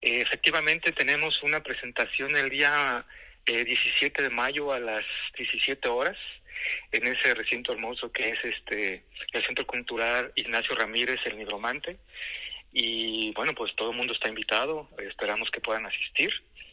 Efectivamente, tenemos una presentación el día 17 de mayo a las 17 horas en ese recinto hermoso que es el Centro Cultural Ignacio Ramírez, el Nigromante. Y bueno, pues todo el mundo está invitado, esperamos que puedan asistir.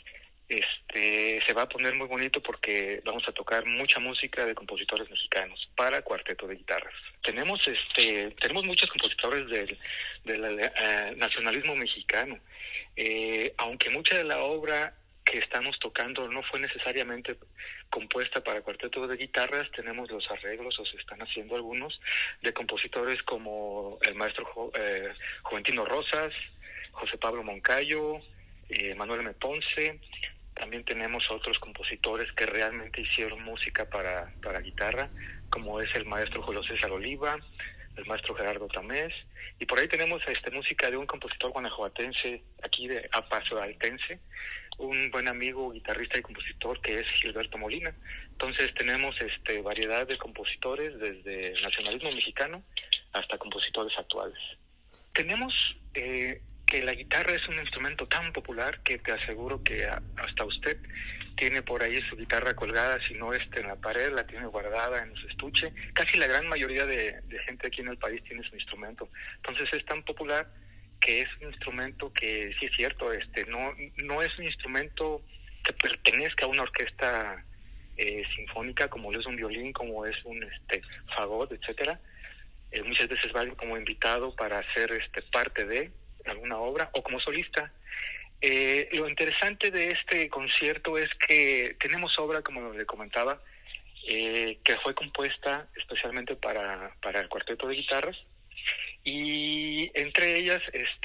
Se va a poner muy bonito porque vamos a tocar mucha música de compositores mexicanos para cuarteto de guitarras. Tenemos muchos compositores del nacionalismo mexicano, aunque mucha de la obra que estamos tocando no fue necesariamente compuesta para cuarteto de guitarras, tenemos los arreglos, o se están haciendo algunos, de compositores como el maestro Juventino Rosas, José Pablo Moncayo, Manuel M. Ponce. También tenemos otros compositores que realmente hicieron música para guitarra, como es el maestro Julio César Oliva, el maestro Gerardo Tamés, y por ahí tenemos música de un compositor guanajuatense, aquí de Apaso Altense, un buen amigo, guitarrista y compositor que es Gilberto Molina. Entonces tenemos variedad de compositores, desde el nacionalismo mexicano hasta compositores actuales. Tenemos que la guitarra es un instrumento tan popular que te aseguro que hasta usted tiene por ahí su guitarra colgada, si no en la pared, la tiene guardada en su estuche. Casi la gran mayoría de gente aquí en el país tiene su instrumento. Entonces es tan popular que es un instrumento que, sí es cierto, no es un instrumento que pertenezca a una orquesta sinfónica, como lo es un violín, como es un fagot, etcétera. Muchas veces va como invitado para hacer parte de alguna obra o como solista. Lo interesante de este concierto es que tenemos obra, como le comentaba, que fue compuesta especialmente para el cuarteto de guitarras, y entre ellas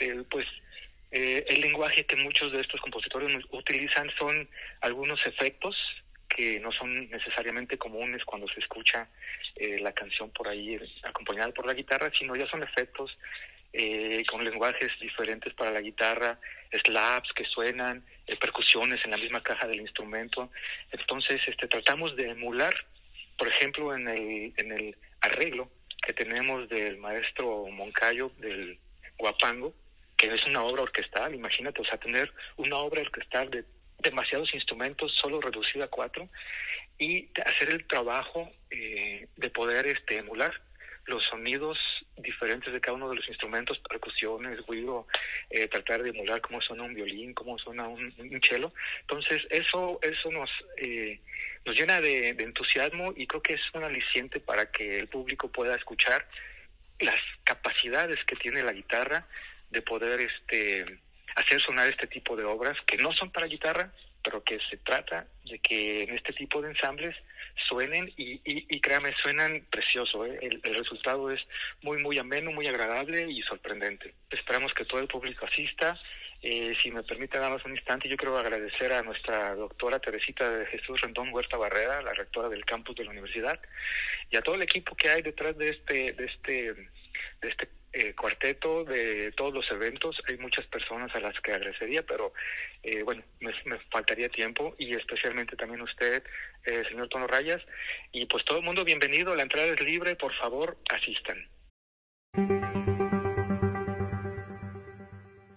el lenguaje que muchos de estos compositores utilizan son algunos efectos que no son necesariamente comunes cuando se escucha la canción por ahí acompañada por la guitarra, sino ya son efectos con lenguajes diferentes para la guitarra, slaps que suenan, percusiones en la misma caja del instrumento. Entonces tratamos de emular, por ejemplo, en el arreglo que tenemos del maestro Moncayo, del Guapango, que es una obra orquestal. Imagínate, o sea, tener una obra orquestal de demasiados instrumentos solo reducida a 4, y hacer el trabajo de poder emular los sonidos diferentes de cada uno de los instrumentos, percusiones, güiro, tratar de emular cómo suena un violín, cómo suena un cello. Entonces eso nos llena de entusiasmo, y creo que es un aliciente para que el público pueda escuchar las capacidades que tiene la guitarra de poder hacer sonar este tipo de obras que no son para guitarra, pero que se trata de que en este tipo de ensambles suenen y créame, suenan precioso. El resultado es muy, muy ameno, muy agradable y sorprendente. Esperamos que todo el público asista. Si me permite nada más un instante, yo quiero agradecer a nuestra doctora Teresita de Jesús Rendón Huerta Barrera, la rectora del campus de la universidad, y a todo el equipo que hay detrás de este cuarteto, de todos los eventos. Hay muchas personas a las que agradecería, pero bueno, me faltaría tiempo, y especialmente también usted, señor Tono Rayas, y pues todo el mundo bienvenido, la entrada es libre, por favor, asistan.